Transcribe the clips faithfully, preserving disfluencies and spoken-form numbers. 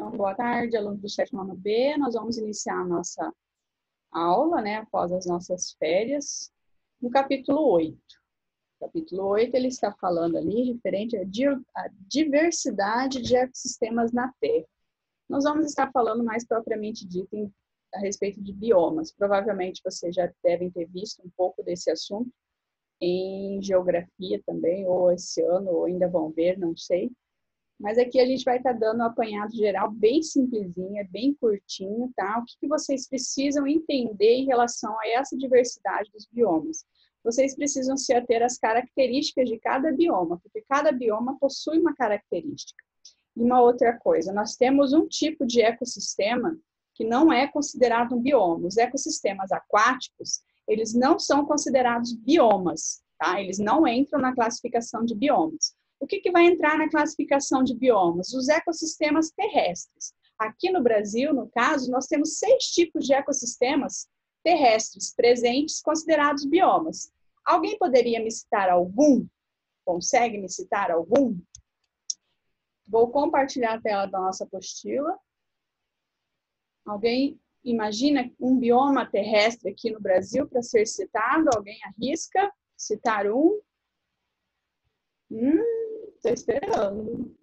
Então, boa tarde, alunos do sétimo ano B. Nós vamos iniciar a nossa aula, né, após as nossas férias, no capítulo oito. O capítulo oito, ele está falando ali referente à diversidade de ecossistemas na Terra. Nós vamos estar falando mais propriamente dito em, a respeito de biomas. Provavelmente vocês já devem ter visto um pouco desse assunto em geografia também, ou esse ano, ou ainda vão ver, não sei. Mas aqui a gente vai estar dando um apanhado geral bem simplesinho, bem curtinho, tá? O que, que vocês precisam entender em relação a essa diversidade dos biomas? Vocês precisam se ater às características de cada bioma, porque cada bioma possui uma característica. E uma outra coisa, nós temos um tipo de ecossistema que não é considerado um bioma. Os ecossistemas aquáticos, eles não são considerados biomas, tá? Eles não entram na classificação de biomas. O que, que vai entrar na classificação de biomas? Os ecossistemas terrestres. Aqui no Brasil, no caso, nós temos seis tipos de ecossistemas terrestres presentes considerados biomas. Alguém poderia me citar algum? Consegue me citar algum? Vou compartilhar a tela da nossa apostila. Alguém imagina um bioma terrestre aqui no Brasil para ser citado? Alguém arrisca citar um? Hum, estou esperando.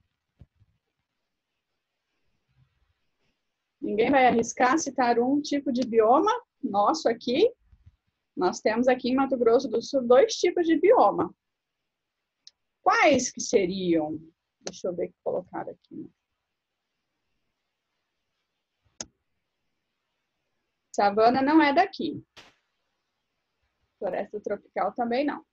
Ninguém vai arriscar citar um tipo de bioma nosso aqui? Nós temos aqui em Mato Grosso do Sul dois tipos de bioma. Quais que seriam? Deixa eu ver o que colocaram aqui. Savana não é daqui. Floresta tropical também não.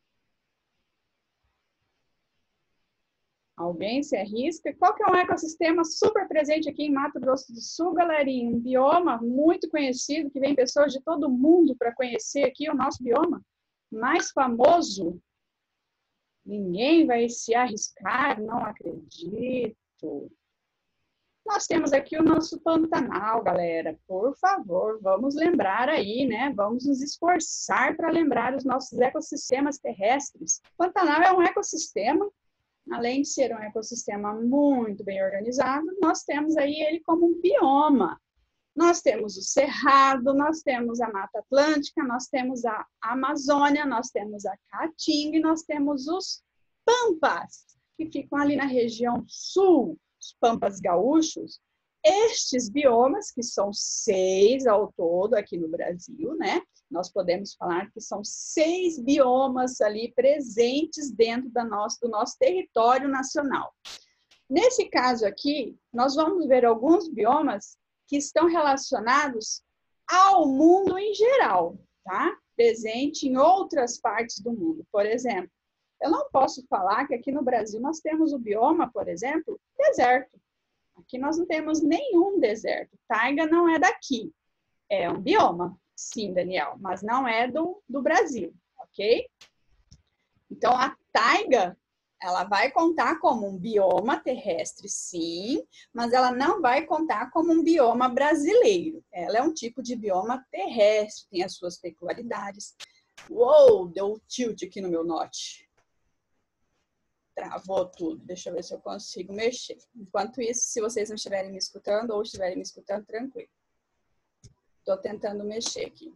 Alguém se arrisca? Qual que é um ecossistema super presente aqui em Mato Grosso do Sul, galerinha? Um bioma muito conhecido, que vem pessoas de todo mundo para conhecer aqui o nosso bioma. Mais famoso? Ninguém vai se arriscar? Não acredito. Nós temos aqui o nosso Pantanal, galera. Por favor, vamos lembrar aí, né? Vamos nos esforçar para lembrar os nossos ecossistemas terrestres. Pantanal é um ecossistema. Além de ser um ecossistema muito bem organizado, nós temos aí ele como um bioma. Nós temos o Cerrado, nós temos a Mata Atlântica, nós temos a Amazônia, nós temos a Caatinga e nós temos os Pampas, que ficam ali na região sul, os Pampas gaúchos. Estes biomas, que são seis ao todo aqui no Brasil, né? Nós podemos falar que são seis biomas ali presentes dentro da nosso, do nosso território nacional. Nesse caso aqui, nós vamos ver alguns biomas que estão relacionados ao mundo em geral, tá? Presente em outras partes do mundo. Por exemplo, eu não posso falar que aqui no Brasil nós temos o bioma, por exemplo, deserto. Aqui nós não temos nenhum deserto. Taiga não é daqui. É um bioma, sim, Daniel, mas não é do, do Brasil, ok? Então, a taiga, ela vai contar como um bioma terrestre, sim, mas ela não vai contar como um bioma brasileiro. Ela é um tipo de bioma terrestre, tem as suas peculiaridades. Uou, deu tilt aqui no meu note. Travou tudo. Deixa eu ver se eu consigo mexer. Enquanto isso, se vocês não estiverem me escutando ou estiverem me escutando, tranquilo. Estou tentando mexer aqui.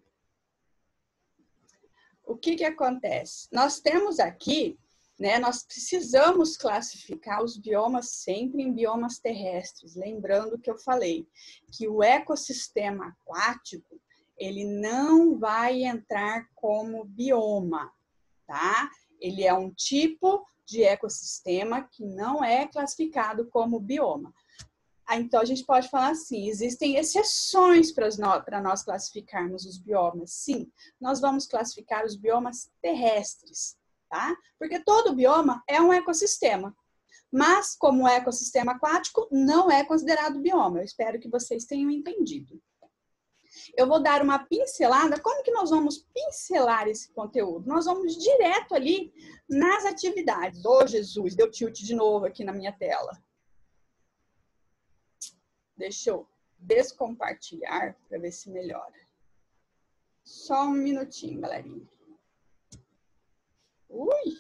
O que que acontece? Nós temos aqui, né, nós precisamos classificar os biomas sempre em biomas terrestres. Lembrando que eu falei que o ecossistema aquático, ele não vai entrar como bioma, tá? Ele é um tipo de ecossistema que não é classificado como bioma. Então, a gente pode falar assim, existem exceções para nós, para nós classificarmos os biomas. Sim, nós vamos classificar os biomas terrestres, tá? Porque todo bioma é um ecossistema. Mas, como é ecossistema aquático, não é considerado bioma. Eu espero que vocês tenham entendido. Eu vou dar uma pincelada. Como que nós vamos pincelar esse conteúdo? Nós vamos direto ali nas atividades. Ô, Jesus, deu tilt de novo aqui na minha tela. Deixa eu descompartilhar para ver se melhora. Só um minutinho, galerinha. Ui!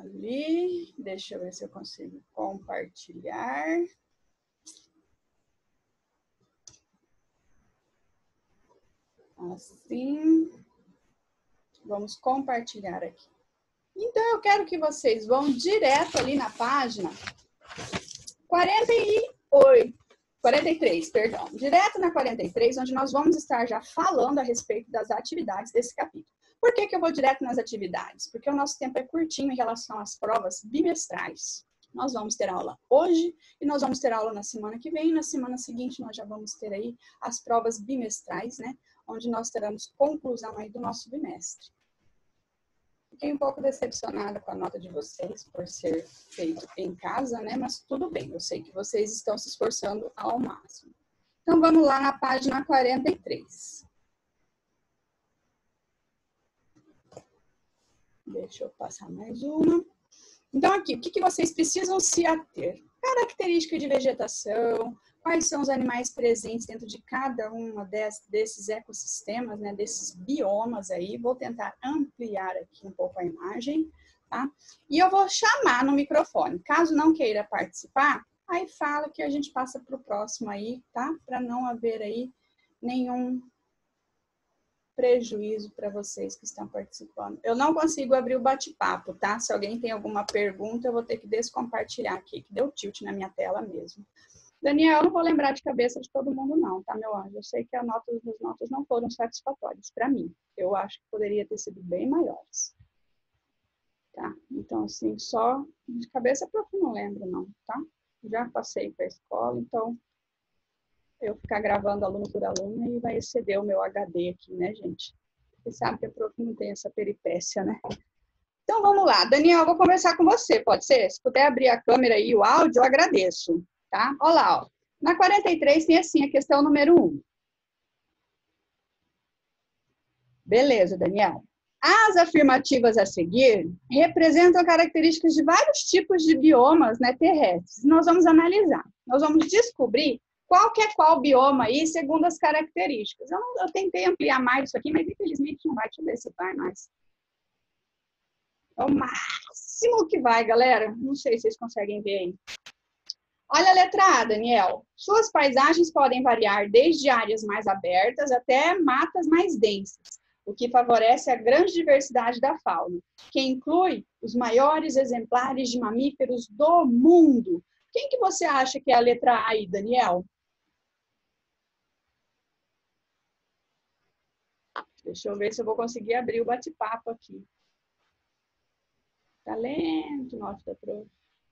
ali. Deixa eu ver se eu consigo compartilhar. Assim. Vamos compartilhar aqui. Então, eu quero que vocês vão direto ali na página quarenta e oito, quarenta e três, perdão. Direto na quarenta e três, onde nós vamos estar já falando a respeito das atividades desse capítulo. Por que que eu vou direto nas atividades? Porque o nosso tempo é curtinho em relação às provas bimestrais. Nós vamos ter aula hoje e nós vamos ter aula na semana que vem. E na semana seguinte nós já vamos ter aí as provas bimestrais, né? Onde nós teremos conclusão aí do nosso bimestre. Fiquei um pouco decepcionada com a nota de vocês por ser feito em casa, né? Mas tudo bem, eu sei que vocês estão se esforçando ao máximo. Então vamos lá na página quarenta e três. Deixa eu passar mais uma. Então, aqui, o que que vocês precisam se ater? Característica de vegetação, quais são os animais presentes dentro de cada um desses ecossistemas, né, desses biomas aí. Vou tentar ampliar aqui um pouco a imagem, tá? E eu vou chamar no microfone. Caso não queira participar, aí fala que a gente passa para o próximo aí, tá? Para não haver aí nenhum prejuízo para vocês que estão participando. Eu não consigo abrir o bate-papo, tá? Se alguém tem alguma pergunta, eu vou ter que descompartilhar aqui, que deu tilt na minha tela mesmo. Daniel, eu não vou lembrar de cabeça de todo mundo não, tá, meu anjo? Eu sei que a nota, as notas não foram satisfatórias para mim. Eu acho que poderia ter sido bem maiores. Tá? Então, assim, só de cabeça prof não lembro não, tá? Já passei para a escola, então eu ficar gravando aluno por aluno e vai exceder o meu H D aqui, né, gente? Você sabe que a prof não tem essa peripécia, né? Então, vamos lá. Daniel, eu vou conversar com você, pode ser? Se puder abrir a câmera e o áudio, eu agradeço, tá? Olha lá, ó. Na quarenta e três tem assim a questão número um. Beleza, Daniel. As afirmativas a seguir representam características de vários tipos de biomas, né, terrestres. Nós vamos analisar. Nós vamos descobrir qual que é qual bioma aí, segundo as características. Eu, não, eu tentei ampliar mais isso aqui, mas infelizmente não vai. Deixa eu ver se vai mais. É o máximo que vai, galera. Não sei se vocês conseguem ver aí. Olha a letra A, Daniel. Suas paisagens podem variar desde áreas mais abertas até matas mais densas, o que favorece a grande diversidade da fauna, que inclui os maiores exemplares de mamíferos do mundo. Quem que você acha que é a letra A aí, Daniel? Deixa eu ver se eu vou conseguir abrir o bate-papo aqui. Tá lento, nota da prof.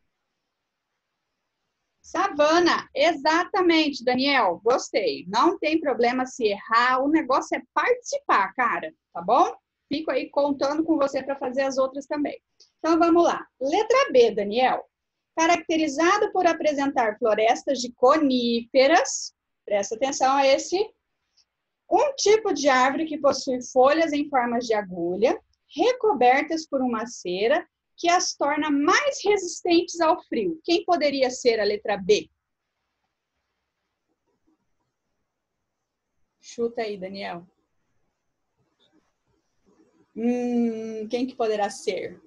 Savana, exatamente, Daniel, gostei. Não tem problema se errar, o negócio é participar, cara, tá bom? Fico aí contando com você para fazer as outras também. Então, vamos lá. Letra B, Daniel. Caracterizado por apresentar florestas de coníferas, presta atenção a esse, um tipo de árvore que possui folhas em formas de agulha, recobertas por uma cera, que as torna mais resistentes ao frio. Quem poderia ser a letra B? Chuta aí, Daniel. Hum, quem que poderá ser?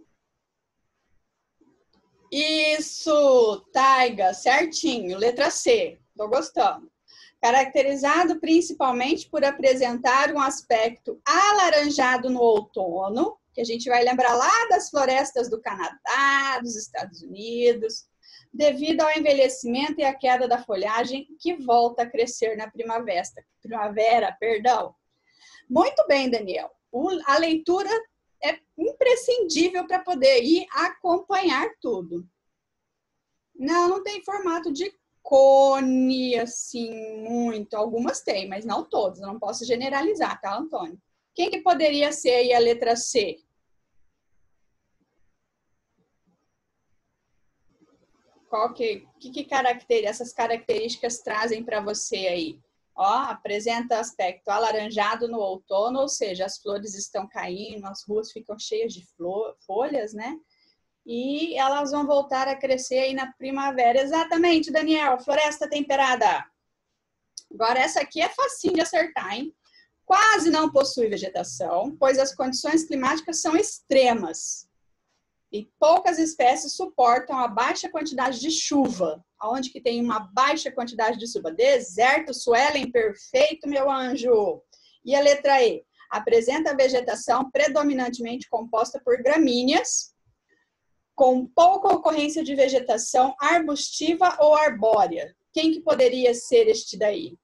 Isso, taiga, certinho, letra C, tô gostando. Caracterizado principalmente por apresentar um aspecto alaranjado no outono, que a gente vai lembrar lá das florestas do Canadá, dos Estados Unidos, devido ao envelhecimento e à queda da folhagem, que volta a crescer na primavera. Primavera, perdão. Muito bem, Daniel. A leitura é imprescindível para poder ir acompanhar tudo. Não, não tem formato de cone, assim, muito. Algumas tem, mas não todas. Eu não posso generalizar, tá, Antônio? Quem que poderia ser aí a letra C? Qual que, que, que caracter, essas características trazem para você aí? Ó, apresenta aspecto alaranjado no outono, ou seja, as flores estão caindo, as ruas ficam cheias de flor, folhas, né? E elas vão voltar a crescer aí na primavera. Exatamente, Daniel, floresta temperada. Agora, essa aqui é facinho de acertar, hein? Quase não possui vegetação, pois as condições climáticas são extremas. E poucas espécies suportam a baixa quantidade de chuva. Aonde que tem uma baixa quantidade de chuva? Deserto, Suelen, perfeito, meu anjo. E a letra E? Apresenta vegetação predominantemente composta por gramíneas, com pouca ocorrência de vegetação arbustiva ou arbórea. Quem que poderia ser este daí?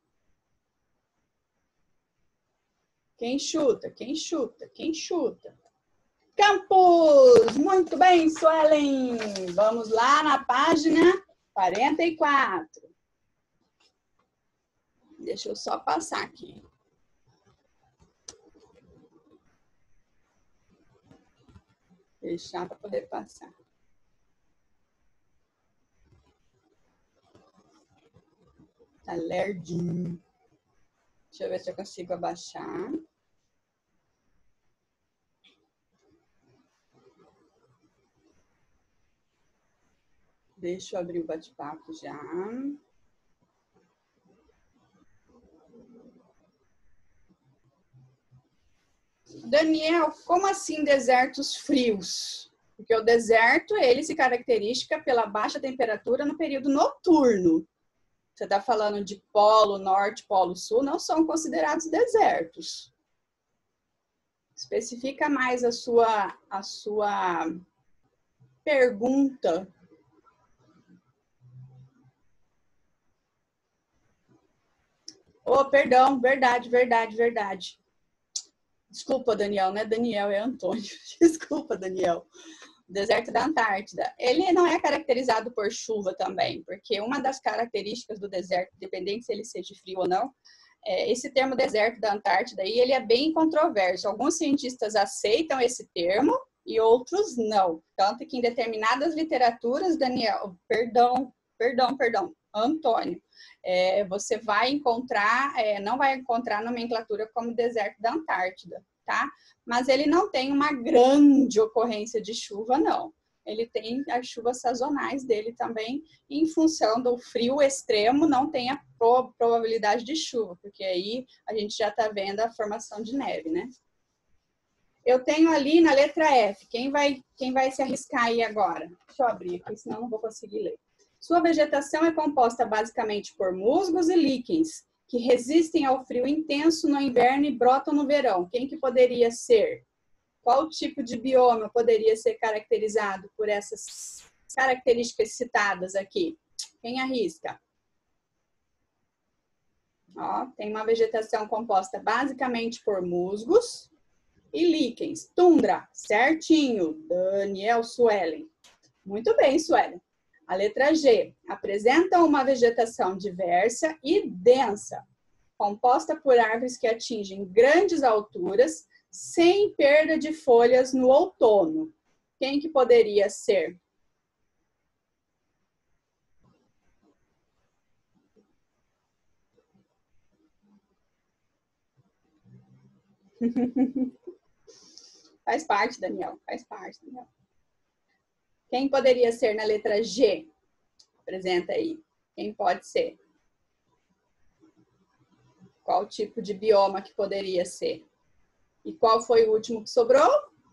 Quem chuta? Quem chuta? Quem chuta? Campos! Muito bem, Suelen! Vamos lá na página quarenta e quatro. Deixa eu só passar aqui. Deixar para poder passar. Tá lerdinho. Deixa eu ver se eu consigo abaixar. Deixa eu abrir o bate-papo já. Daniel, como assim desertos frios? Porque o deserto, ele se caracteriza pela baixa temperatura no período noturno. Você está falando de polo norte, polo sul, não são considerados desertos. Especifica mais a sua, a sua pergunta. Oh, perdão, verdade, verdade, verdade. Desculpa, Daniel, não é Daniel, é Antônio. Desculpa, Daniel. O deserto da Antártida. Ele não é caracterizado por chuva também, porque uma das características do deserto, independente se ele seja frio ou não, é esse termo deserto da Antártida, aí, ele é bem controverso. Alguns cientistas aceitam esse termo e outros não. Tanto que em determinadas literaturas, Daniel, perdão, perdão, perdão, Antônio, é, você vai encontrar, é, não vai encontrar nomenclatura como deserto da Antártida, tá? Mas ele não tem uma grande ocorrência de chuva, não. Ele tem as chuvas sazonais dele também, em função do frio extremo, não tem a probabilidade de chuva, porque aí a gente já está vendo a formação de neve, né? Eu tenho ali na letra F, quem vai, quem vai se arriscar aí agora? Deixa eu abrir aqui, senão não vou conseguir ler. Sua vegetação é composta basicamente por musgos e líquens, que resistem ao frio intenso no inverno e brotam no verão. Quem que poderia ser? Qual tipo de bioma poderia ser caracterizado por essas características citadas aqui? Quem arrisca? Ó, tem uma vegetação composta basicamente por musgos e líquens. Tundra, certinho. Daniel Suelen. Muito bem, Suelen. A letra G. Apresenta uma vegetação diversa e densa, composta por árvores que atingem grandes alturas, sem perda de folhas no outono. Quem que poderia ser? Faz parte, Daniel, faz parte, Daniel. Quem poderia ser na letra G? Apresenta aí. Quem pode ser? Qual tipo de bioma que poderia ser? E qual foi o último que sobrou?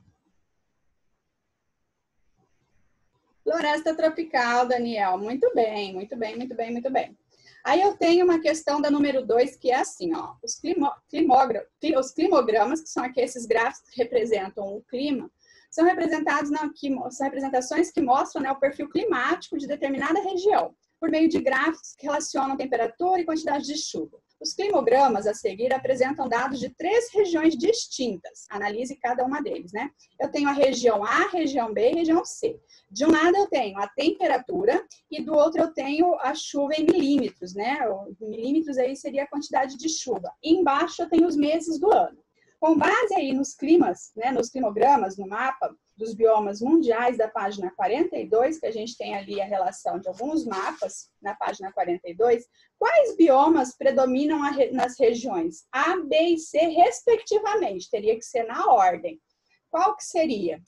Floresta tropical, Daniel. Muito bem, muito bem, muito bem, muito bem. Aí eu tenho uma questão da número dois, que é assim, ó. Os, climo, climogra, os climogramas, que são aqui esses gráficos que representam o clima, são representados na, que, são representações que mostram, né, o perfil climático de determinada região, por meio de gráficos que relacionam temperatura e quantidade de chuva. Os climogramas a seguir apresentam dados de três regiões distintas. Analise cada uma deles, né? Eu tenho a região A, região B e região C. De um lado eu tenho a temperatura e do outro eu tenho a chuva em milímetros, né? O milímetros aí seria a quantidade de chuva. E embaixo eu tenho os meses do ano. Com base aí nos climas, né, nos climogramas, no mapa dos biomas mundiais da página quarenta e dois, que a gente tem ali a relação de alguns mapas na página quarenta e dois, quais biomas predominam nas regiões A, B e C, respectivamente? Teria que ser na ordem. Qual que seria?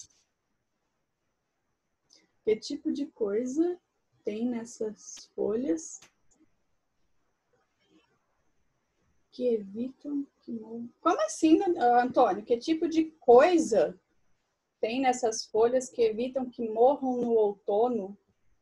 Que tipo de coisa tem nessas folhas que evitam que morram? Como assim, Antônio? Que tipo de coisa tem nessas folhas que evitam que morram no outono?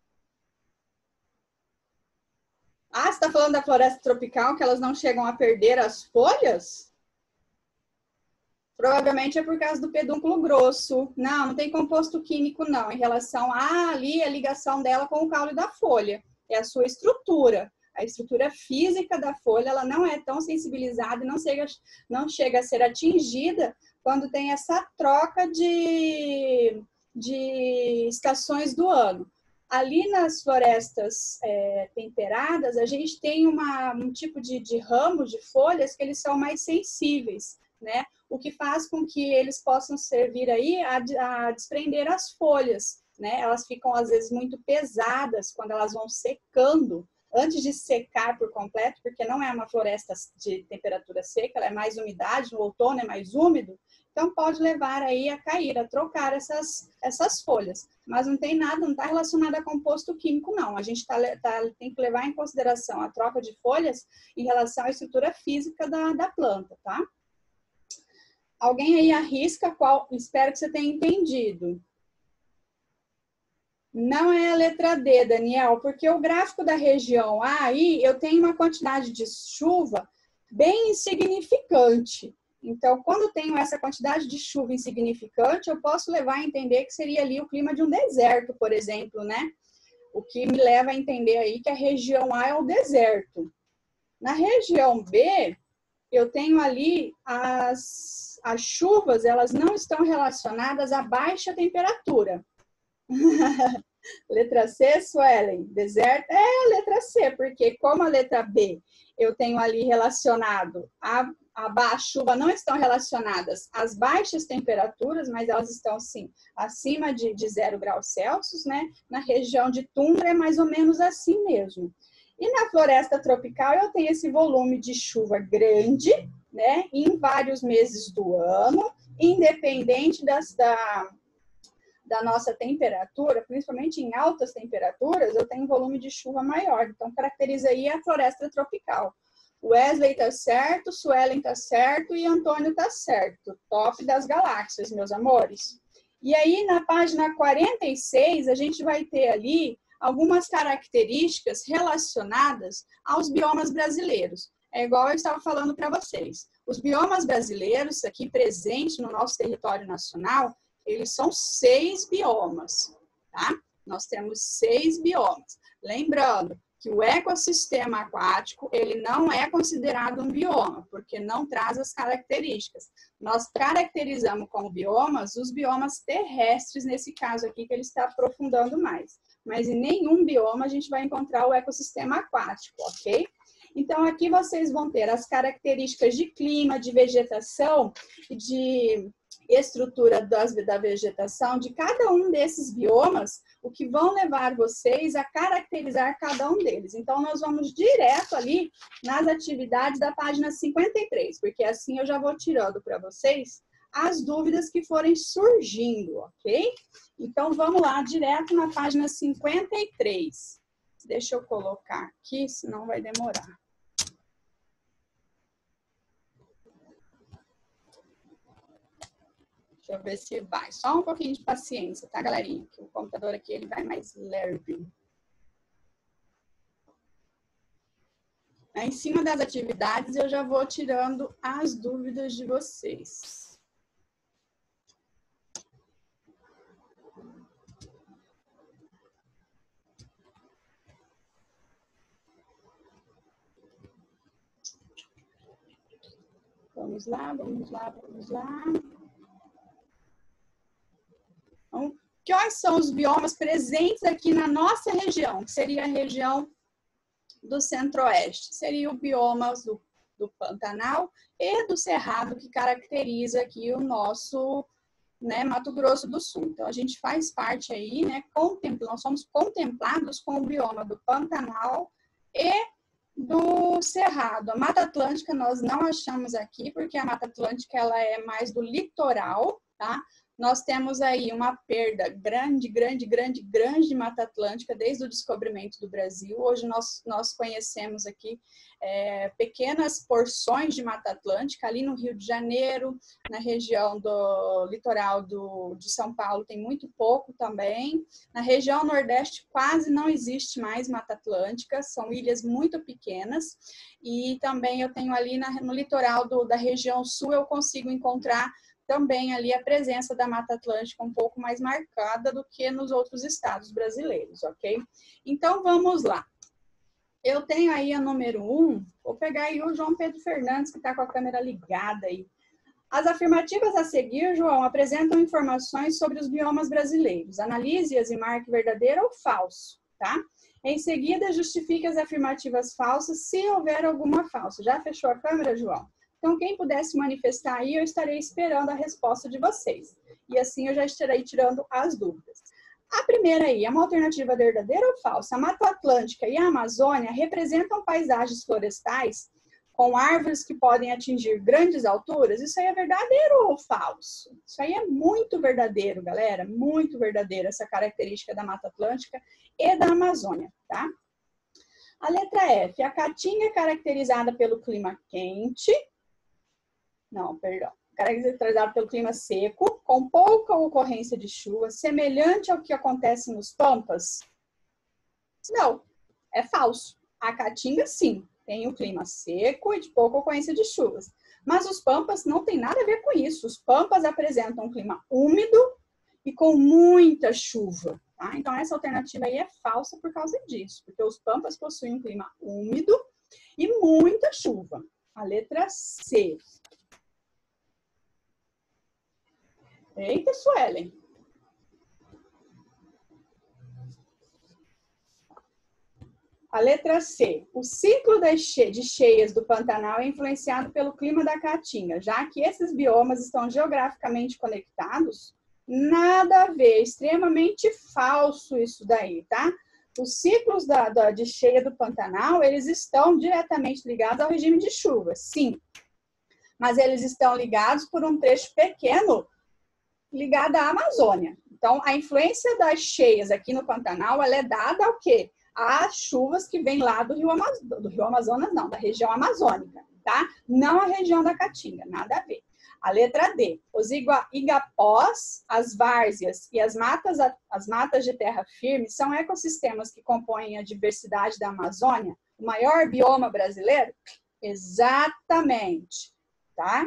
Ah, você está falando da floresta tropical, que elas não chegam a perder as folhas? Provavelmente é por causa do pedúnculo grosso. Não, não tem composto químico, não, em relação a ali a ligação dela com o caule da folha. É a sua estrutura. A estrutura física da folha, ela não é tão sensibilizada e não chega, não chega a ser atingida quando tem essa troca de, de estações do ano. Ali nas florestas é, temperadas, a gente tem uma, um tipo de, de ramos, de folhas, que eles são mais sensíveis, né? O que faz com que eles possam servir aí a, a desprender as folhas, né? Elas ficam, às vezes, muito pesadas quando elas vão secando, antes de secar por completo, porque não é uma floresta de temperatura seca, ela é mais umidade, no outono é mais úmido, então pode levar aí a cair, a trocar essas, essas folhas. Mas não tem nada, não está relacionado a composto químico, não. A gente tá, tá, tem que levar em consideração a troca de folhas em relação à estrutura física da, da planta, tá? Alguém aí arrisca qual? Espero que você tenha entendido. Não é a letra D, Daniel, porque o gráfico da região A aí, eu tenho uma quantidade de chuva bem insignificante. Então, quando tenho essa quantidade de chuva insignificante, eu posso levar a entender que seria ali o clima de um deserto, por exemplo, né? O que me leva a entender aí que a região A é o deserto. Na região B, eu tenho ali as, as chuvas, elas não estão relacionadas à baixa temperatura. Letra C, Suelen, deserto? É a letra C, porque como a letra B eu tenho ali relacionado a, a, a chuva não estão relacionadas às baixas temperaturas, mas elas estão sim acima de, de zero graus Celsius, né? Na região de tundra é mais ou menos assim mesmo. E na floresta tropical eu tenho esse volume de chuva grande, né? Em vários meses do ano, independente das, da da nossa temperatura, principalmente em altas temperaturas, eu tenho um volume de chuva maior. Então, caracteriza aí a floresta tropical. Wesley tá certo, Suelen tá certo e Antônio tá certo. Top das galáxias, meus amores. E aí, na página quarenta e seis, a gente vai ter ali algumas características relacionadas aos biomas brasileiros. É igual eu estava falando para vocês. Os biomas brasileiros, aqui presentes no nosso território nacional, eles são seis biomas, tá? Nós temos seis biomas. Lembrando que o ecossistema aquático, ele não é considerado um bioma, porque não traz as características. Nós caracterizamos como biomas os biomas terrestres, nesse caso aqui, que ele está aprofundando mais. Mas em nenhum bioma a gente vai encontrar o ecossistema aquático, ok? Então, aqui vocês vão ter as características de clima, de vegetação e de estrutura das, da vegetação de cada um desses biomas, o que vão levar vocês a caracterizar cada um deles. Então, nós vamos direto ali nas atividades da página cinquenta e três, porque assim eu já vou tirando para vocês as dúvidas que forem surgindo, ok? Então, vamos lá, direto na página cinquenta e três. Deixa eu colocar aqui, senão vai demorar. Deixa eu ver se vai. Só um pouquinho de paciência, tá, galerinha? Que o computador aqui ele vai mais leve. Em cima das atividades, eu já vou tirando as dúvidas de vocês. Vamos lá, vamos lá, vamos lá. Então, quais são os biomas presentes aqui na nossa região? Que seria a região do Centro-Oeste. Seria o bioma do, do Pantanal e do Cerrado, que caracteriza aqui o nosso, né, Mato Grosso do Sul. Então, a gente faz parte aí, né, contempla, nós somos contemplados com o bioma do Pantanal e do Cerrado. A Mata Atlântica nós não achamos aqui, porque a Mata Atlântica ela é mais do litoral, tá? nós temos aí uma perda grande, grande, grande, grande de Mata Atlântica desde o descobrimento do Brasil. Hoje nós, nós conhecemos aqui é, pequenas porções de Mata Atlântica, ali no Rio de Janeiro, na região do litoral do, de São Paulo tem muito pouco também. Na região Nordeste quase não existe mais Mata Atlântica, são ilhas muito pequenas. E também eu tenho ali na, no litoral do, da região Sul, eu consigo encontrar também ali a presença da Mata Atlântica um pouco mais marcada do que nos outros estados brasileiros, ok? Então, vamos lá. Eu tenho aí a número um, vou pegar aí o João Pedro Fernandes, que está com a câmera ligada aí. As afirmativas a seguir, João, apresentam informações sobre os biomas brasileiros. Analise-as e marque verdadeiro ou falso, tá? Em seguida, justifique as afirmativas falsas, se houver alguma falsa. Já fechou a câmera, João? Então, quem pudesse manifestar aí, eu estarei esperando a resposta de vocês. E assim eu já estarei tirando as dúvidas. A primeira aí, é uma alternativa verdadeira ou falsa? A Mata Atlântica e a Amazônia representam paisagens florestais com árvores que podem atingir grandes alturas? Isso aí é verdadeiro ou falso? Isso aí é muito verdadeiro, galera. Muito verdadeiro, essa característica da Mata Atlântica e da Amazônia, tá? A letra F, a Caatinga é caracterizada pelo clima quente... Não, perdão. Caracterizado pelo clima seco, com pouca ocorrência de chuva, semelhante ao que acontece nos Pampas? Não, é falso. A Caatinga, sim, tem o clima seco e de pouca ocorrência de chuvas. Mas os Pampas não tem nada a ver com isso. Os Pampas apresentam um clima úmido e com muita chuva. Tá? Então, essa alternativa aí é falsa por causa disso, porque os Pampas possuem um clima úmido e muita chuva. A letra C. Eita, Suelen. A letra C. O ciclo de cheias do Pantanal é influenciado pelo clima da Caatinga, já que esses biomas estão geograficamente conectados? Nada a ver, extremamente falso isso daí, tá? Os ciclos da, da, de cheia do Pantanal, eles estão diretamente ligados ao regime de chuva, sim. Mas eles estão ligados por um trecho pequeno ligada à Amazônia. Então, a influência das cheias aqui no Pantanal, ela é dada ao quê? Às chuvas que vêm lá do Rio, Amaz... do Rio Amazonas, não, da região amazônica, tá? Não a região da Caatinga, nada a ver. A letra D, os igapós, as várzeas e as matas, as matas de terra firme são ecossistemas que compõem a diversidade da Amazônia, o maior bioma brasileiro? Exatamente, tá?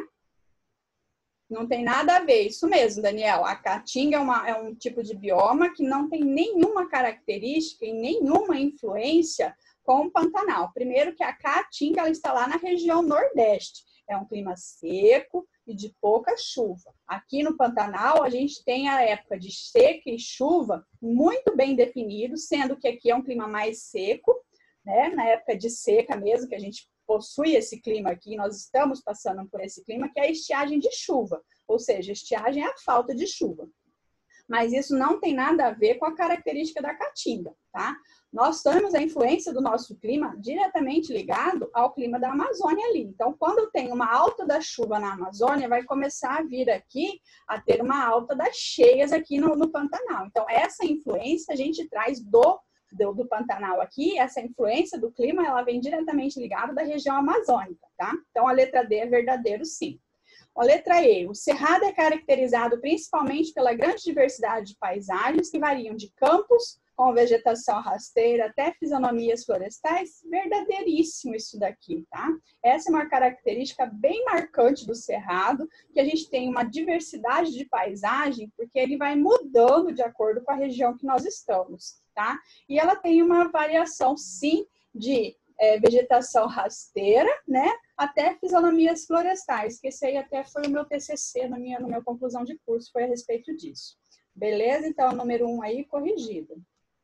Não tem nada a ver, isso mesmo, Daniel. A Caatinga é, uma, é um tipo de bioma que não tem nenhuma característica e nenhuma influência com o Pantanal. Primeiro que a Caatinga ela está lá na região Nordeste. É um clima seco e de pouca chuva. Aqui no Pantanal, a gente tem a época de seca e chuva muito bem definido, sendo que aqui é um clima mais seco, né? Na época de seca mesmo, que a gente possui esse clima aqui, nós estamos passando por esse clima, que é a estiagem de chuva, ou seja, estiagem é a falta de chuva. Mas isso não tem nada a ver com a característica da Caatinga, tá? Nós temos a influência do nosso clima diretamente ligado ao clima da Amazônia ali. Então, quando tem uma alta da chuva na Amazônia, vai começar a vir aqui a ter uma alta das cheias aqui no, no Pantanal. Então, essa influência a gente traz do Do, do Pantanal aqui, essa influência do clima, ela vem diretamente ligada da região amazônica, tá? Então, a letra D é verdadeiro, sim. A letra E, o Cerrado é caracterizado principalmente pela grande diversidade de paisagens que variam de campos, com vegetação rasteira, até fisionomias florestais. Verdadeiríssimo isso daqui, tá? Essa é uma característica bem marcante do Cerrado, que a gente tem uma diversidade de paisagem, porque ele vai mudando de acordo com a região que nós estamos, tá? E ela tem uma variação, sim, de é, vegetação rasteira, né? Até fisionomias florestais, que esse aí até foi o meu T C C, na minha, na minha conclusão de curso, foi a respeito disso. Beleza? Então, o número um aí, corrigido.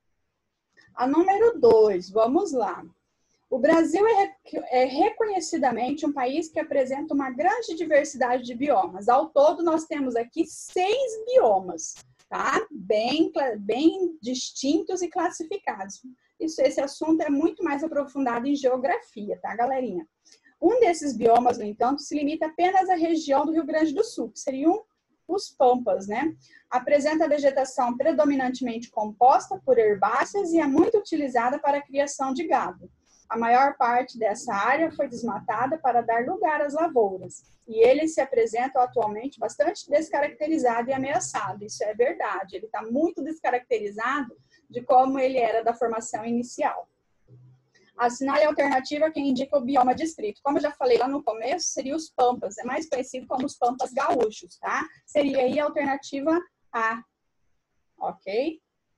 A número dois, vamos lá. O Brasil é, é reconhecidamente um país que apresenta uma grande diversidade de biomas. Ao todo, nós temos aqui seis biomas, tá? Bem, bem distintos e classificados. Isso, esse assunto é muito mais aprofundado em geografia, tá, galerinha? Um desses biomas, no entanto, se limita apenas à região do Rio Grande do Sul, que seria um, os pampas, né? Apresenta vegetação predominantemente composta por herbáceas e é muito utilizada para a criação de gado. A maior parte dessa área foi desmatada para dar lugar às lavouras. E ele se apresenta atualmente bastante descaracterizado e ameaçado. Isso é verdade. Ele está muito descaracterizado de como ele era da formação inicial. Assinale a alternativa que indica o bioma distrito. Como eu já falei lá no começo, seria os pampas. É mais conhecido como os pampas gaúchos, tá? Seria aí a alternativa A. Ok?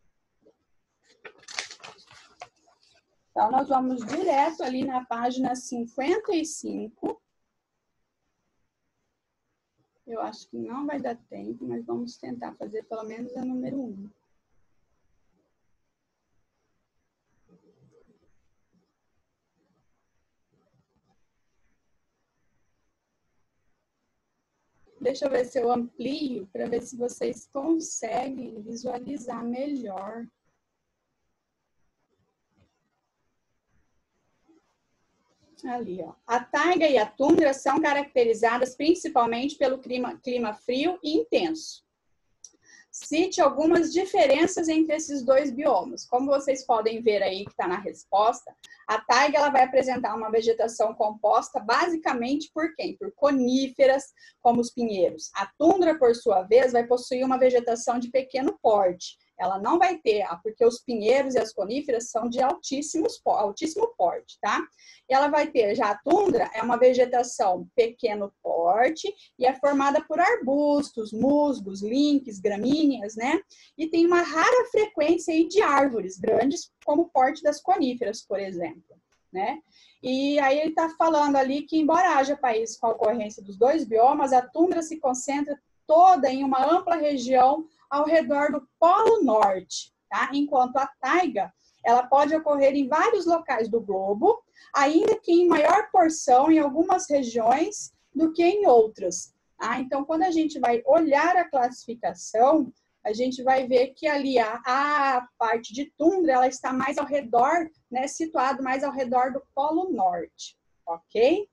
Então, nós vamos direto ali na página cinquenta e cinco. Eu acho que não vai dar tempo, mas vamos tentar fazer pelo menos a número um. Deixa eu ver se eu amplio para ver se vocês conseguem visualizar melhor. Ali, ó. A taiga e a tundra são caracterizadas principalmente pelo clima, clima frio e intenso. Cite algumas diferenças entre esses dois biomas. Como vocês podem ver aí que está na resposta, a taiga ela vai apresentar uma vegetação composta basicamente por quem? Por coníferas, como os pinheiros. A tundra, por sua vez, vai possuir uma vegetação de pequeno porte. Ela não vai ter, porque os pinheiros e as coníferas são de altíssimos, altíssimo porte, tá? Ela vai ter, já a tundra é uma vegetação pequeno porte e é formada por arbustos, musgos, lincres, gramíneas, né? E tem uma rara frequência aí de árvores grandes, como o porte das coníferas, por exemplo, né? E aí ele está falando ali que, embora haja países com a ocorrência dos dois biomas, a tundra se concentra toda em uma ampla região ao redor do Polo Norte, tá? Enquanto a taiga, ela pode ocorrer em vários locais do globo, ainda que em maior porção em algumas regiões do que em outras, tá? Então, quando a gente vai olhar a classificação, a gente vai ver que ali a, a parte de tundra, ela está mais ao redor, né, situado mais ao redor do Polo Norte, ok?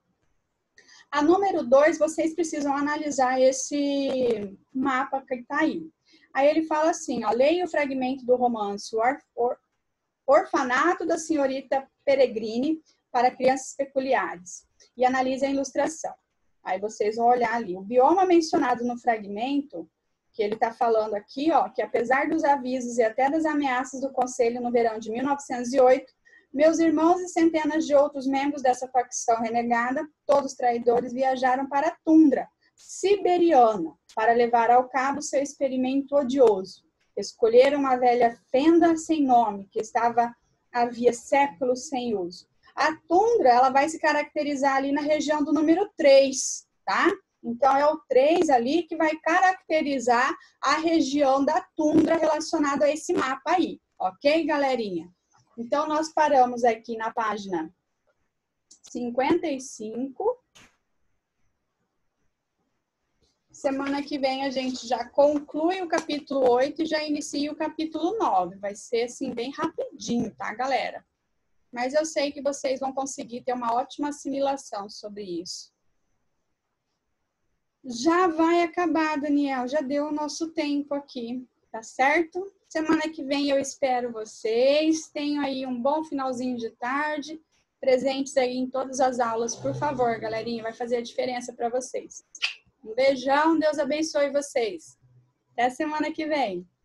A número dois, vocês precisam analisar esse mapa que está aí. Aí ele fala assim, ó, leia o fragmento do romance O Or Orfanato da Senhorita Peregrine para Crianças Peculiares e analise a ilustração. Aí vocês vão olhar ali. O bioma mencionado no fragmento, que ele está falando aqui, ó, que apesar dos avisos e até das ameaças do Conselho no verão de mil novecentos e oito, meus irmãos e centenas de outros membros dessa facção renegada, todos traidores, viajaram para a tundra siberiana para levar ao cabo seu experimento odioso. Escolheram uma velha fenda sem nome, que estava havia séculos sem uso. A tundra, ela vai se caracterizar ali na região do número três, tá? Então, é o três ali que vai caracterizar a região da tundra relacionada a esse mapa aí. Ok, galerinha? Então, nós paramos aqui na página cinquenta e cinco. Semana que vem a gente já conclui o capítulo oito e já inicia o capítulo nove. Vai ser assim bem rapidinho, tá, galera? Mas eu sei que vocês vão conseguir ter uma ótima assimilação sobre isso. Já vai acabar, Daniel. Já deu o nosso tempo aqui, tá certo? Semana que vem eu espero vocês. Tenham aí um bom finalzinho de tarde. Presentes aí em todas as aulas, por favor, galerinha. Vai fazer a diferença para vocês. Um beijão, Deus abençoe vocês. Até semana que vem.